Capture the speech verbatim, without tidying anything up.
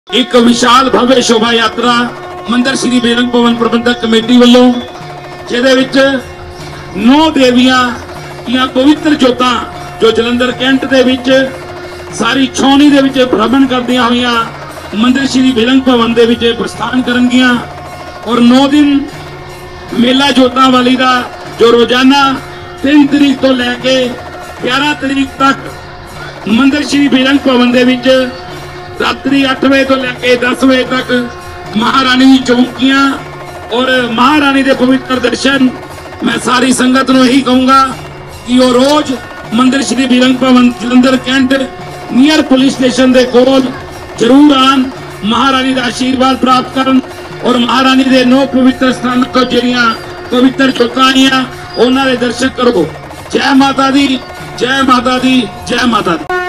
एक विशाल भव्य शोभा यात्रा मंदिर श्री बेरंग भवन प्रबंधक कमेटी वालों जिहदे विच नौ देवियां दियां पवित्र जोतां जो जलंधर कैंट दे विच सारी छौनी दे विच भ्रमण करदियां होइयां मंदिर श्री बेरंग भवन दे विच प्रस्थान करनगियां और नौ दिन मेला जोतां वाली दा जो रोजाना तीन तरीक तो लैके ग्यारह तरीक तक मंदिर श्री बेरंग भवन दे विच रात्रि अठ बजे तो लैके दस बजे तक महारानी की चौकियां और महारानी के पवित्र दर्शन मैं सारी संगत को यही कहूंगा कि वो रोज मंदिर Shri Berang Bhavan Jalandhar cantt near police station के कोल जरूर आन, महारानी का आशीर्वाद प्राप्त करन और महारानी के नौ पवित्र स्थान को जड़ियां पवित्र चौका आईयां उन्होंने दर्शन करो। जय माता दी, जय माता दी, जय माता दी।